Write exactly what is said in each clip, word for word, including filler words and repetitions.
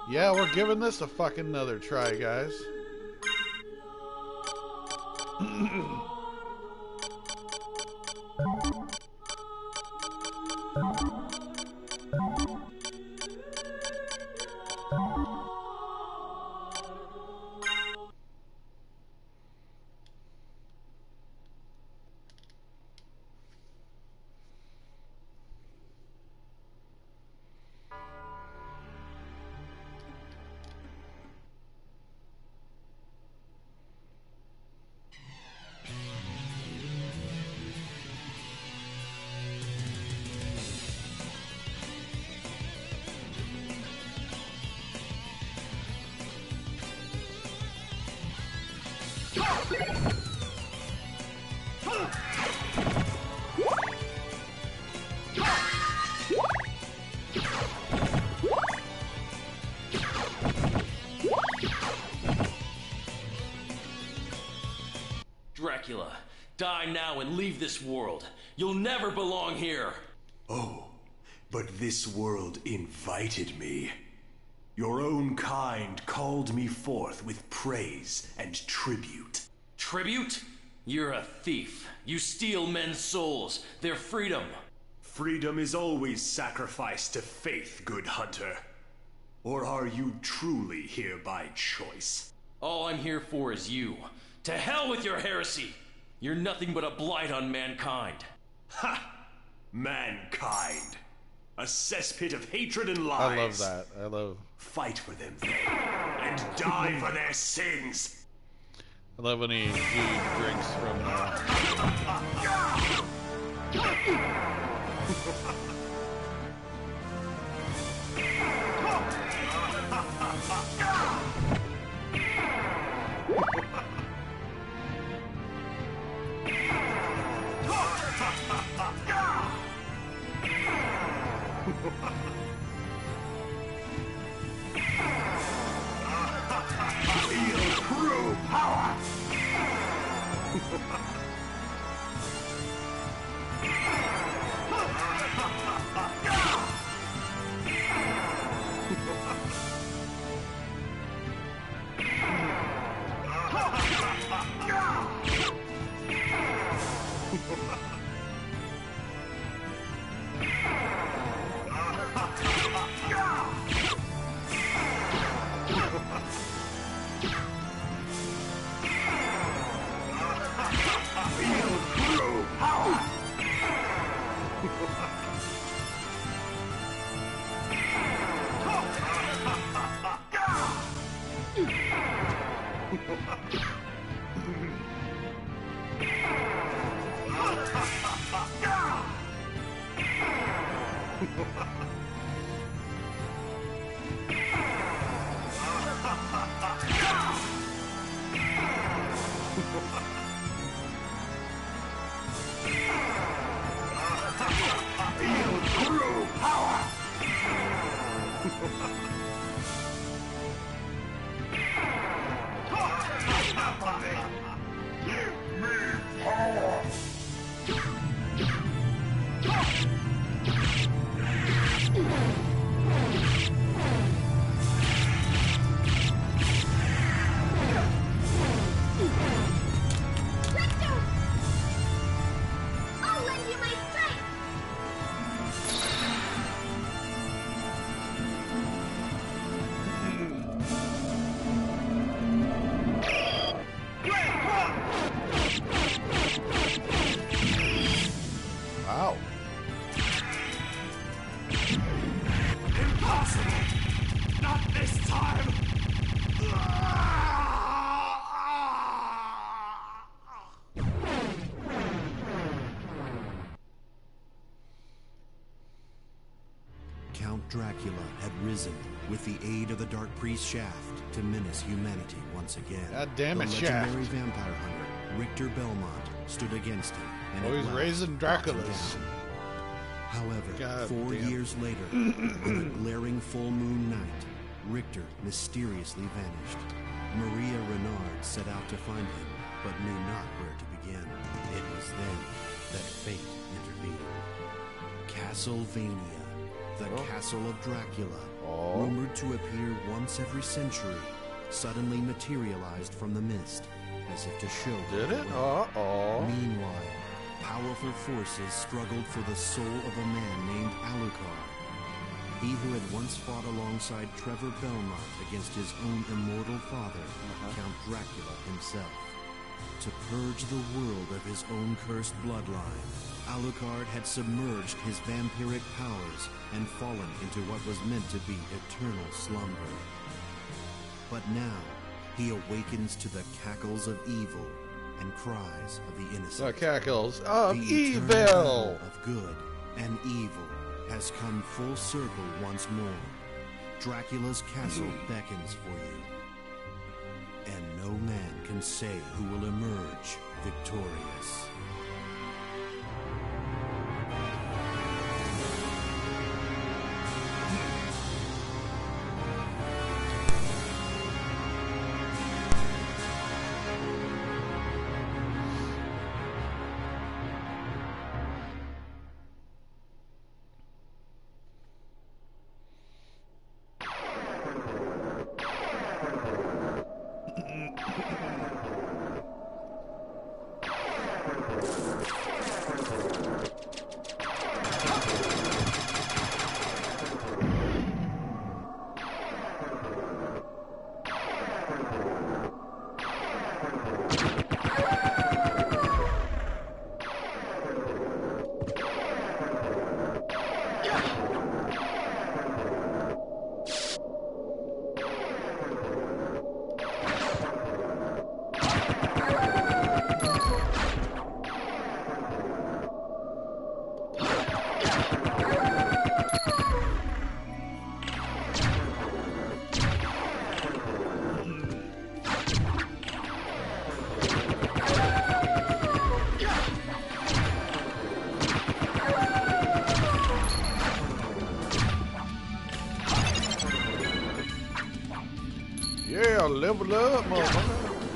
Yeah, we're giving this a fucking another try, guys. Dracula, die now and leave this world. You'll never belong here. Oh, but this world invited me. Your own kind called me forth with praise and tribute. Tribute? You're a thief. You steal men's souls, their freedom. Freedom is always sacrificed to faith, good hunter. Or are you truly here by choice? All I'm here for is you. To hell with your heresy! You're nothing but a blight on mankind. Ha! Mankind. A cesspit of hatred and lies. I love that. I love... Fight for them, then, and die for their sins! I love when he, he drinks from... Feel true power! Wow. Impossible! Not this time! Count Dracula had risen with the aid of the Dark Priest Shaft to menace humanity once again. God damn it, the Shaft. legendary vampire hunter Richter Belmont stood against him. And Oh, at he's last raising brought him Draculas. down. However, God four damn. years later, on a glaring full moon night, Richter mysteriously vanished. Maria Renard set out to find him, but knew not where to begin. It was then that fate intervened. Castlevania The Oh. Castle of Dracula, Oh. rumored to appear once every century, suddenly materialized from the mist, as if to show. Did the it? way. Uh-oh. Meanwhile, powerful forces struggled for the soul of a man named Alucard. He who had once fought alongside Trevor Belmont against his own immortal father, Count Dracula himself. To purge the world of his own cursed bloodline, Alucard had submerged his vampiric powers and fallen into what was meant to be eternal slumber. But now, he awakens to the cackles of evil and cries of the innocent. The cackles of The eternal evil. battle of good and evil has come full circle once more. Dracula's castle beckons for you. And no man can say who will emerge victorious. Yeah, level up, motherfucker.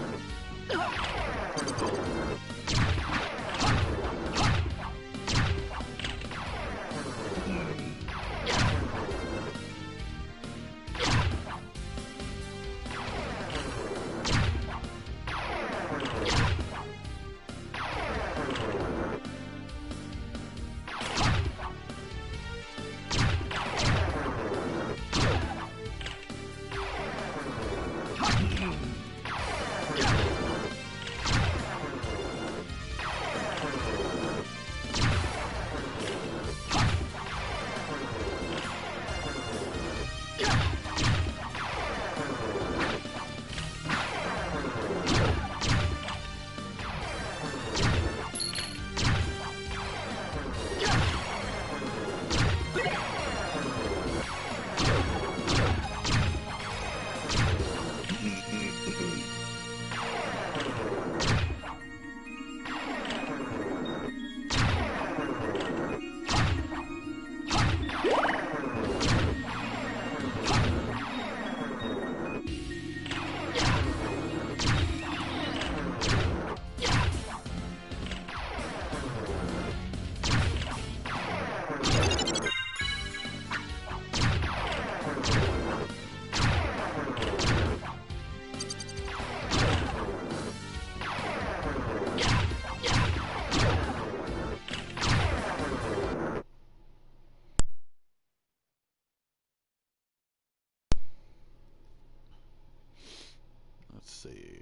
Let's see.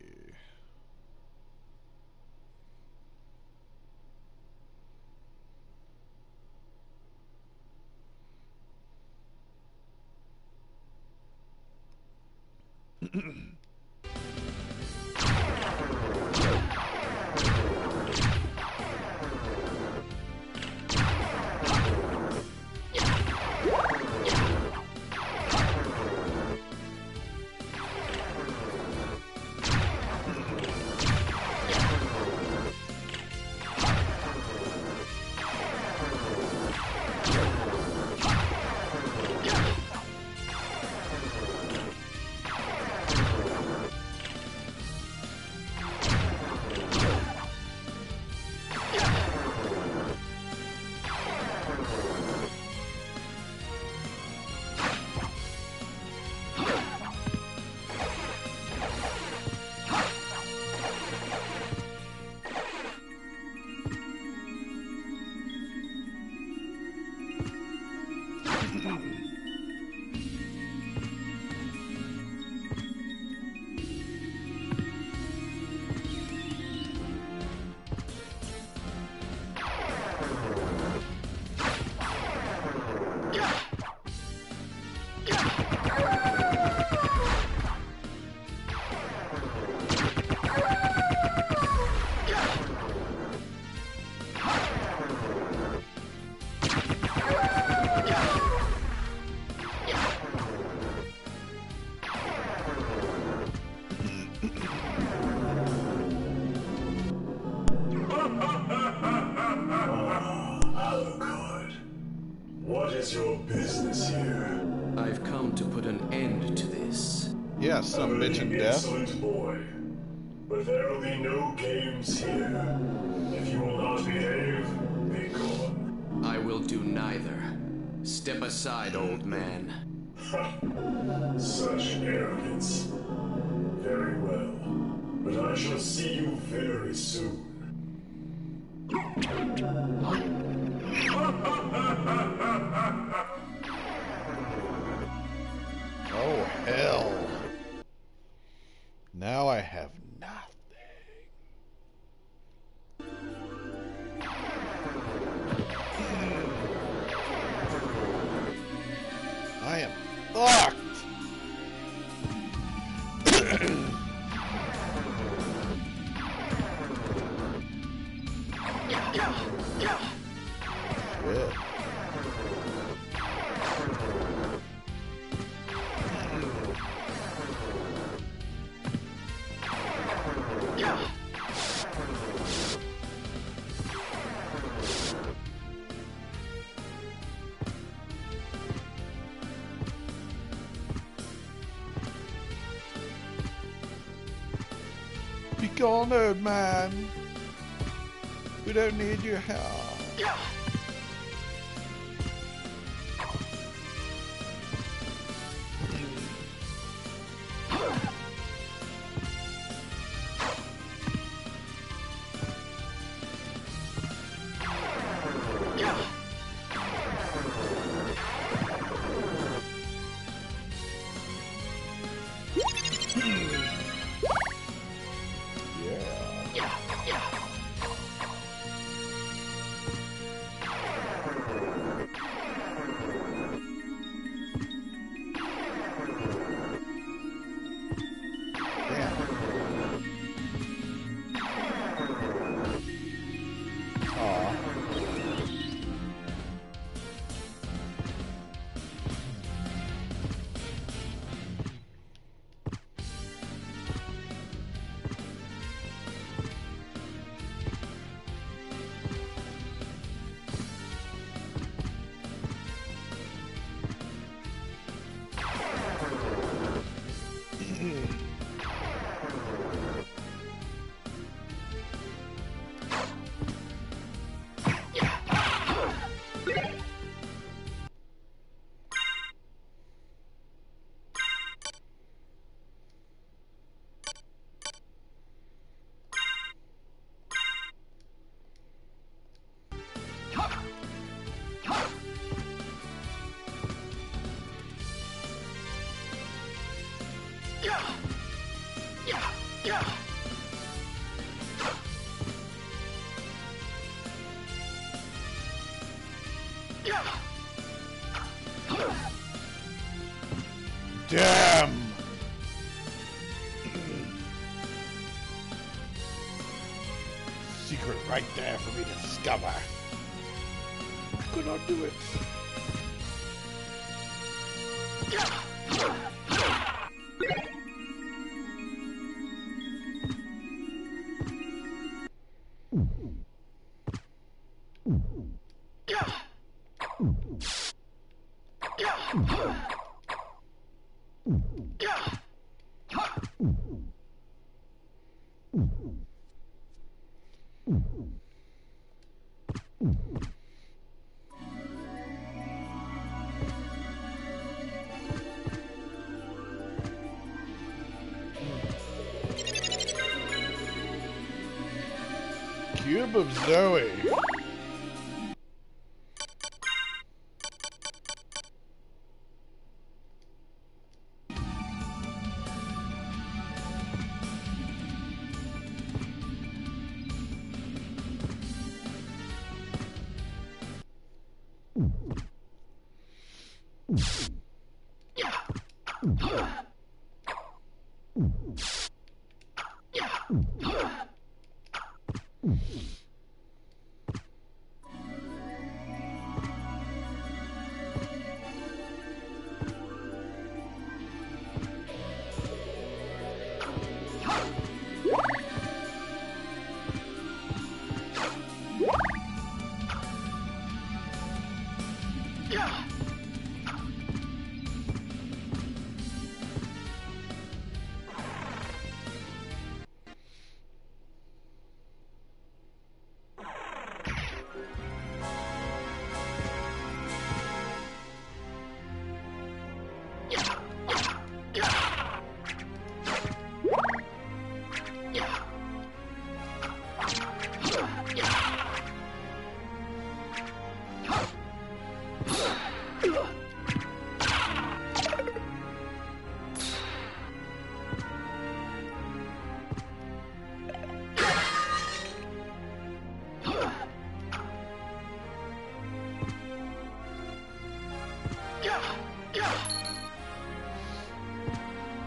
bound to put an end to this. Yeah, some bitch in death. Excellent boy. But there will be no games here. If you will not behave, be gone. I will do neither. Step aside, old man. Such arrogance. Very well. But I shall see you very soon. Oh, hell. Now I have nothing. I am fucked. Shit. Be gone, old man. We don't need your help. Damn! Secret right there for me to discover. I could not do it. Cube of Zoe.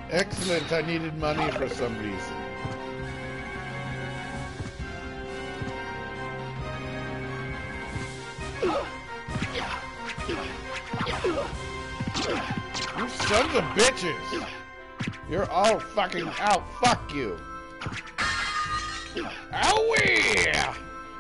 Excellent, I needed money for some reason. You sons of bitches! You're all fucking out. Fuck you. Owie!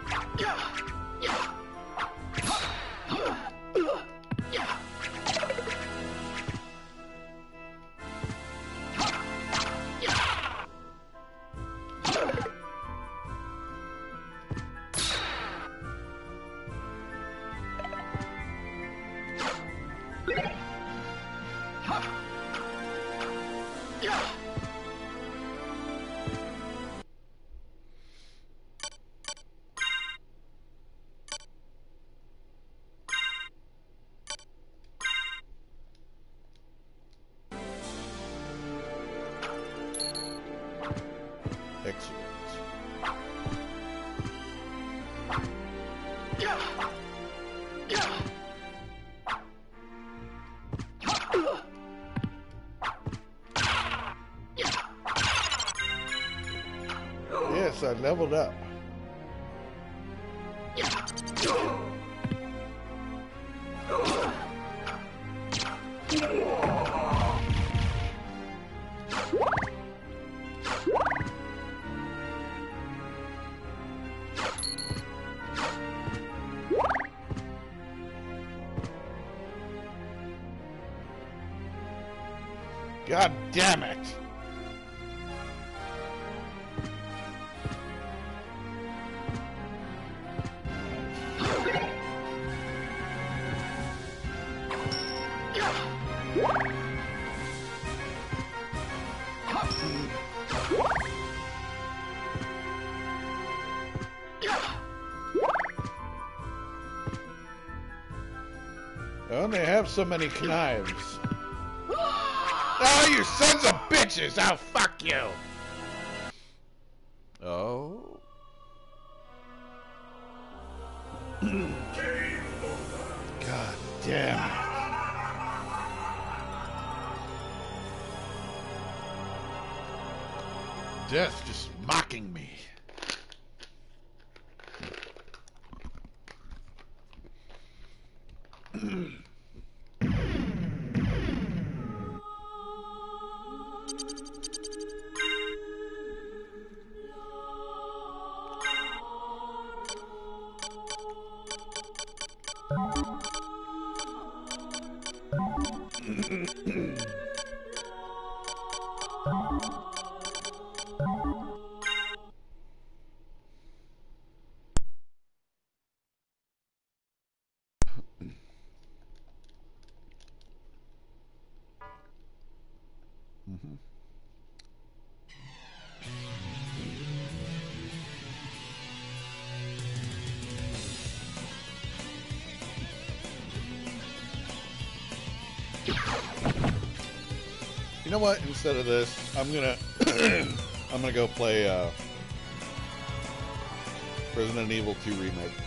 Yes, I leveled up. God damn it! I only have so many knives. Oh, you sons of bitches! Oh, fuck you! Oh. God damn it. Death just mocking me. Mm-hmm. You know what? Instead of this, I'm gonna I'm gonna go play uh, Resident Evil two Remake.